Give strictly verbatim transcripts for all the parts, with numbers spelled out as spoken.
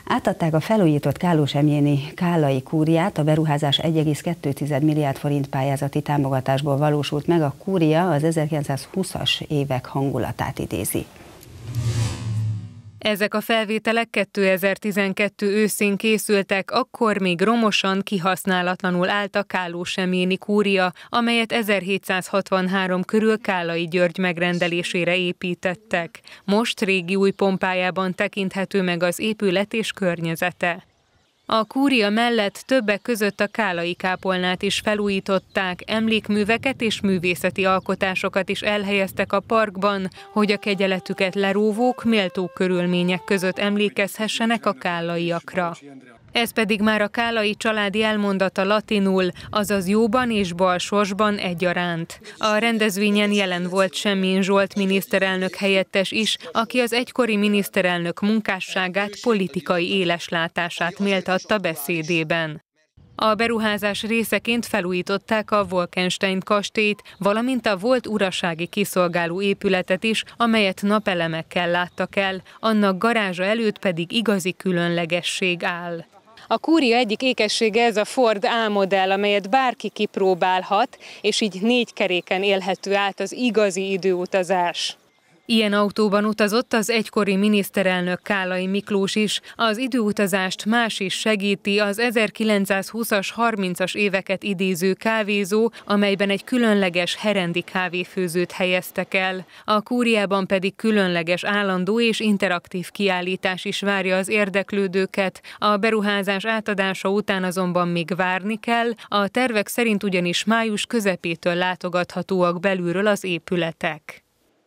Átadták a felújított Kálosemjéni kállai kúriát, a beruházás egy egész kettő milliárd forint pályázati támogatásból valósult meg, a kúria az ezerkilencszázhúszas évek hangulatát idézi. Ezek a felvételek kétezer-tizenkettő őszén készültek, akkor még romosan, kihasználatlanul állt a Kálosemjéni kúria, amelyet ezerhétszázhatvanhárom körül Kállai György megrendelésére építettek. Most régi új pompájában tekinthető meg az épület és környezete. A kúria mellett többek között a kállai kápolnát is felújították, emlékműveket és művészeti alkotásokat is elhelyeztek a parkban, hogy a kegyeletüket leróvók méltó körülmények között emlékezhessenek a kállaiakra. Ez pedig már a kállai családi elmondata latinul, azaz jóban és bal sorsban egyaránt. A rendezvényen jelen volt Semjén Zsolt miniszterelnök helyettes is, aki az egykori miniszterelnök munkásságát, politikai éleslátását méltatta beszédében. A beruházás részeként felújították a Wolkenstein kastélyt, valamint a volt urasági kiszolgáló épületet is, amelyet napelemekkel láttak el, annak garázsa előtt pedig igazi különlegesség áll. A kúria egyik ékessége ez a Ford A-modell, amelyet bárki kipróbálhat, és így négy keréken élhető át az igazi időutazás. Ilyen autóban utazott az egykori miniszterelnök Kállai Miklós is. Az időutazást más is segíti az ezerkilencszázhúszas, harmincas éveket idéző kávézó, amelyben egy különleges herendi kávéfőzőt helyeztek el. A kúriában pedig különleges állandó és interaktív kiállítás is várja az érdeklődőket. A beruházás átadása után azonban még várni kell, a tervek szerint ugyanis május közepétől látogathatóak belülről az épületek.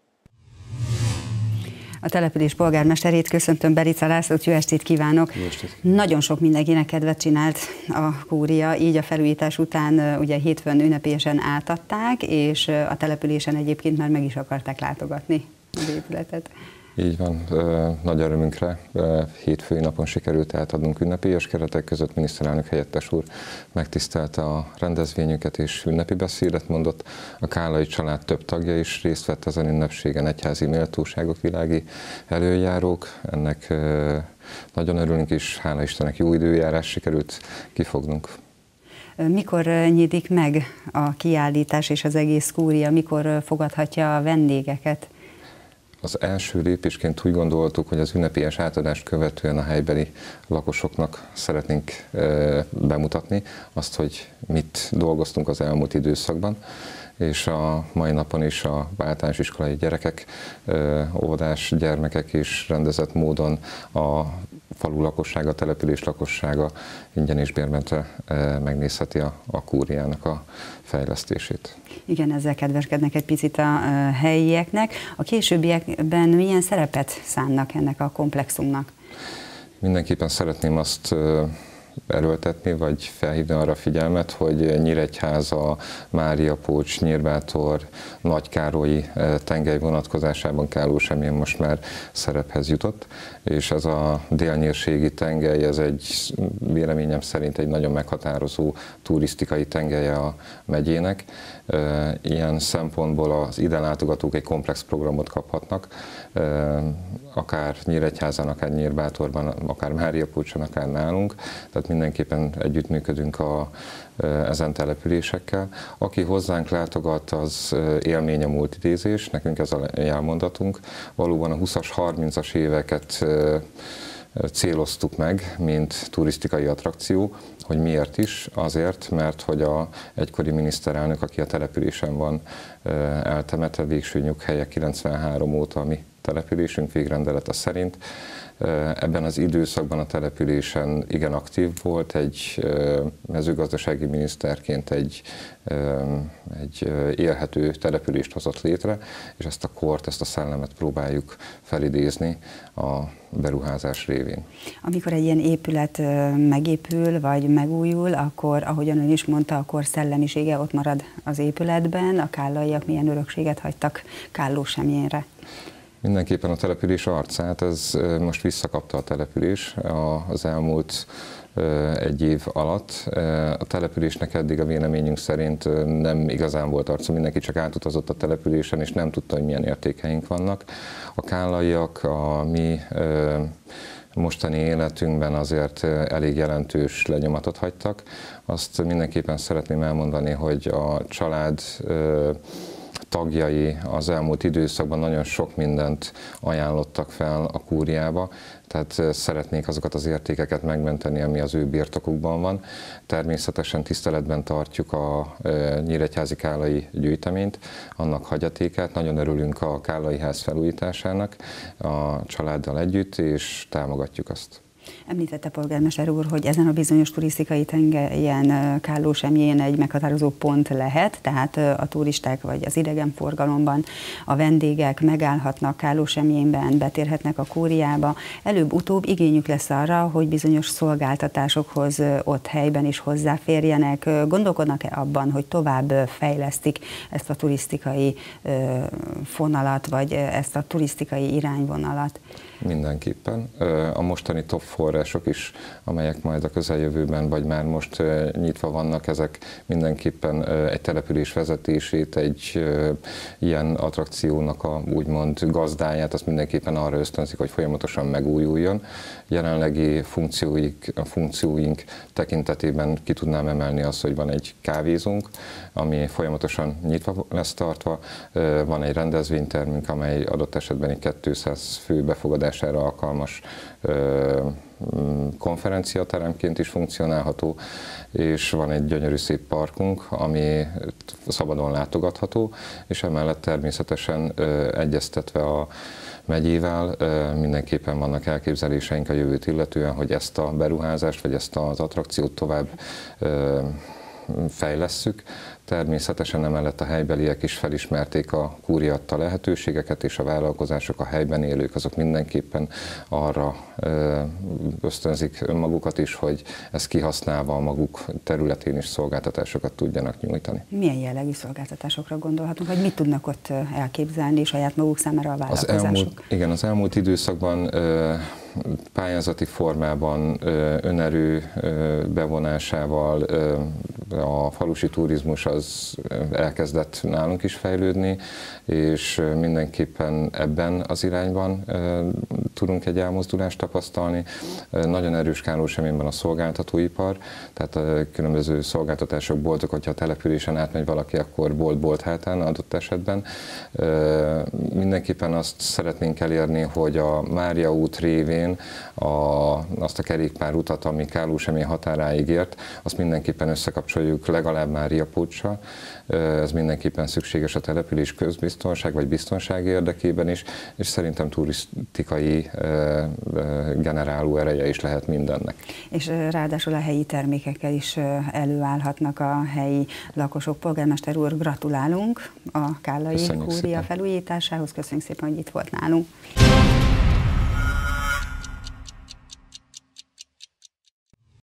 A település polgármesterét köszöntöm, Berica Lászlót, jó estét kívánok! Jó estét. Nagyon sok mindenkinek kedvet csinált a kúria, így a felújítás után ugye hétfőn ünnepélyesen átadták, és a településen egyébként már meg is akarták látogatni az épületet. Így van, nagy örömünkre hétfői napon sikerült átadnunk ünnepélyes keretek között. Miniszterelnök helyettes úr megtisztelte a rendezvényünket és ünnepi beszédet mondott. A kállai család több tagja is részt vett ezen ünnepségen, egyházi méltóságok, világi előjárók. Ennek nagyon örülünk, és hála Istennek jó időjárás sikerült kifognunk. Mikor nyílik meg a kiállítás és az egész kúria, mikor fogadhatja a vendégeket? Az első lépésként úgy gondoltuk, hogy az ünnepélyes átadást követően a helybeli lakosoknak szeretnénk bemutatni azt, hogy mit dolgoztunk az elmúlt időszakban, és a mai napon is a általános iskolai gyerekek, óvodás gyermekek is rendezett módon a falu lakossága, a település lakossága ingyen és bérmentve megnézheti a, a kúriának a fejlesztését. Igen, ezzel kedveskednek egy picit a helyieknek. A későbbiekben milyen szerepet szánnak ennek a komplexumnak? Mindenképpen szeretném azt erőltetni, vagy felhívni arra a figyelmet, hogy Nyíregyháza, Máriapócs, Nyírbátor, Nagykárolyi tengely vonatkozásában Kálosemjén most már szerephez jutott, és ez a délnyírségi tengely, ez egy véleményem szerint egy nagyon meghatározó turisztikai tengelye a megyének. Ilyen szempontból az ide látogatók egy komplex programot kaphatnak, akár Nyíregyházán, akár Nyírbátorban, akár Máriapócson, akár nálunk, tehát mindenképpen együttműködünk a, ezen településekkel. Aki hozzánk látogat, az élmény a múltidézés, nekünk ez a elmondatunk. Valóban a húszas, harmincas éveket céloztuk meg, mint turisztikai attrakció. Hogy miért is? Azért, mert hogy a egykori miniszterelnök, aki a településen van eltemetve, végső nyughelye kilencvenhárom óta a mi településünk végrendelete szerint. Ebben az időszakban a településen igen aktív volt, egy mezőgazdasági miniszterként egy, egy élhető települést hozott létre, és ezt a kort, ezt a szellemet próbáljuk felidézni a beruházás révén. Amikor egy ilyen épület megépül, vagy megújul, akkor, ahogyan ön is mondta, a kor szellemisége ott marad az épületben. A kállaiak milyen örökséget hagytak Kálosemjénre? Mindenképpen a település arcát, ez most visszakapta a település az elmúlt egy év alatt. A településnek eddig a véleményünk szerint nem igazán volt arca, mindenki csak átutazott a településen, és nem tudta, hogy milyen értékeink vannak. A kállaiak, a mi mostani életünkben azért elég jelentős lenyomatot hagytak. Azt mindenképpen szeretném elmondani, hogy a család tagjai az elmúlt időszakban nagyon sok mindent ajánlottak fel a kúriába, tehát szeretnék azokat az értékeket megmenteni, ami az ő birtokukban van. Természetesen tiszteletben tartjuk a nyíregyházi kálai gyűjteményt, annak hagyatékát. Nagyon örülünk a kálai ház felújításának a családdal együtt, és támogatjuk azt. Említette polgármester úr, hogy ezen a bizonyos turisztikai tengelyen Kállósemjén egy meghatározó pont lehet, tehát a turisták vagy az idegenforgalomban a vendégek megállhatnak Kállósemjénben, betérhetnek a kúriába. Előbb-utóbb igényük lesz arra, hogy bizonyos szolgáltatásokhoz ott helyben is hozzáférjenek. Gondolkodnak-e abban, hogy tovább fejlesztik ezt a turisztikai fonalat, vagy ezt a turisztikai irányvonalat? Mindenképpen. A mostani top források is, amelyek majd a közeljövőben, vagy már most nyitva vannak, ezek mindenképpen egy település vezetését, egy ilyen attrakciónak a úgymond gazdáját, azt mindenképpen arra ösztönzik, hogy folyamatosan megújuljon. Jelenlegi funkcióink, funkcióink tekintetében ki tudnám emelni azt, hogy van egy kávézónk, ami folyamatosan nyitva lesz tartva, van egy rendezvénytermünk, amely adott esetben egy kétszáz fő befogadására alkalmas konferenciateremként is funkcionálható, és van egy gyönyörű szép parkunk, ami szabadon látogatható, és emellett természetesen egyeztetve a megyével mindenképpen vannak elképzeléseink a jövőt illetően, hogy ezt a beruházást, vagy ezt az attrakciót tovább fejlesszük. Természetesen emellett a helybeliek is felismerték a kúria adta lehetőségeket, és a vállalkozások, a helyben élők, azok mindenképpen arra ösztönzik önmagukat is, hogy ezt kihasználva a maguk területén is szolgáltatásokat tudjanak nyújtani. Milyen jellegű szolgáltatásokra gondolhatunk, vagy mit tudnak ott elképzelni saját maguk számára a vállalkozások? Az elmúlt, igen, az elmúlt időszakban pályázati formában, önerő bevonásával a falusi turizmus az elkezdett nálunk is fejlődni, és mindenképpen ebben az irányban tudunk egy elmozdulást tapasztalni. Nagyon erős Kállósemjénben a szolgáltatóipar, tehát a különböző szolgáltatások, boltok, hogyha a településen átmegy valaki, akkor bolt-bolt hátán adott esetben. Mindenképpen azt szeretnénk elérni, hogy a Mária út révén a, azt a kerékpárutat, ami Kállósemjén határáig ért, azt mindenképpen összekapcsoljuk legalább Máriapóccsal. Ez mindenképpen szükséges a település közbiztonság vagy biztonság érdekében is, és szerintem turisztikai generáló ereje is lehet mindennek. És ráadásul a helyi termékekkel is előállhatnak a helyi lakosok. Polgármester úr, gratulálunk a kállai kúria felújításához. Köszönjük szépen, hogy itt volt nálunk.